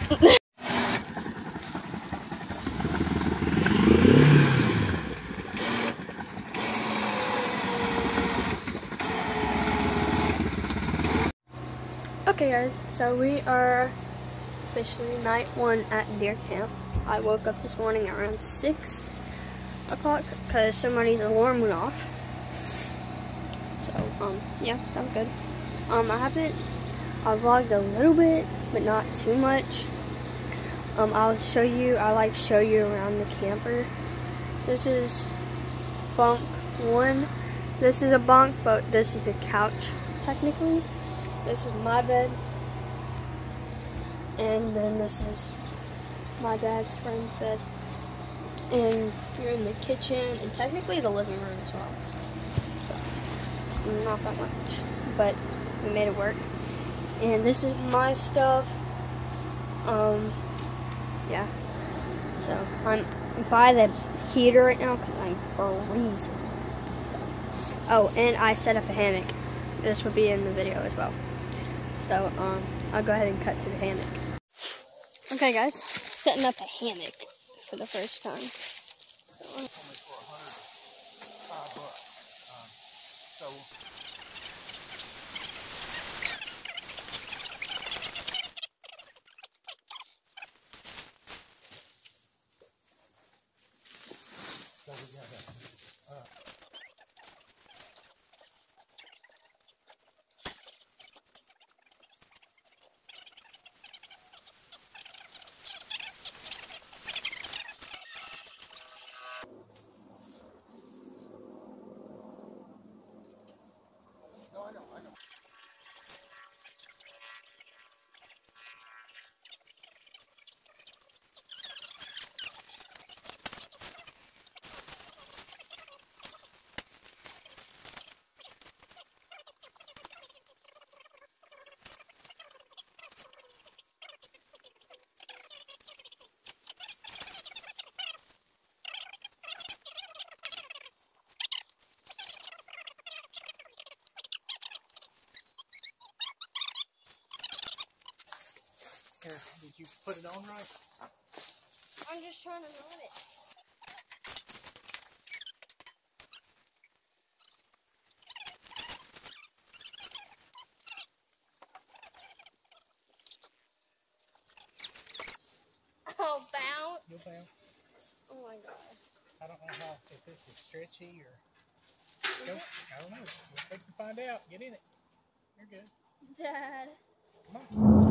Okay guys, so we are officially night 1 at deer camp. I woke up this morning around 6 o'clock because somebody's alarm went off. So, yeah, that was good. I vlogged a little bit, but not too much. I show you around the camper. This is bunk 1. This is a bunk, but this is a couch, technically. This is my bed. And then this is my dad's friend's bed. And you're in the kitchen, and technically the living room as well. So, it's not that much, but we made it work. And this is my stuff. Yeah. So, I'm by the heater right now because I'm freezing. So. Oh, and I set up a hammock. This will be in the video as well. So, I'll go ahead and cut to the hammock. Okay, guys, setting up a hammock for the first time. Here, did you put it on right? I'm just trying to run it. Oh, bounce? You'll bounce. Oh my god. I don't know how, if this is stretchy or... Nope, I don't know. We'll wait to find out. Get in it. You're good. Dad. Come on.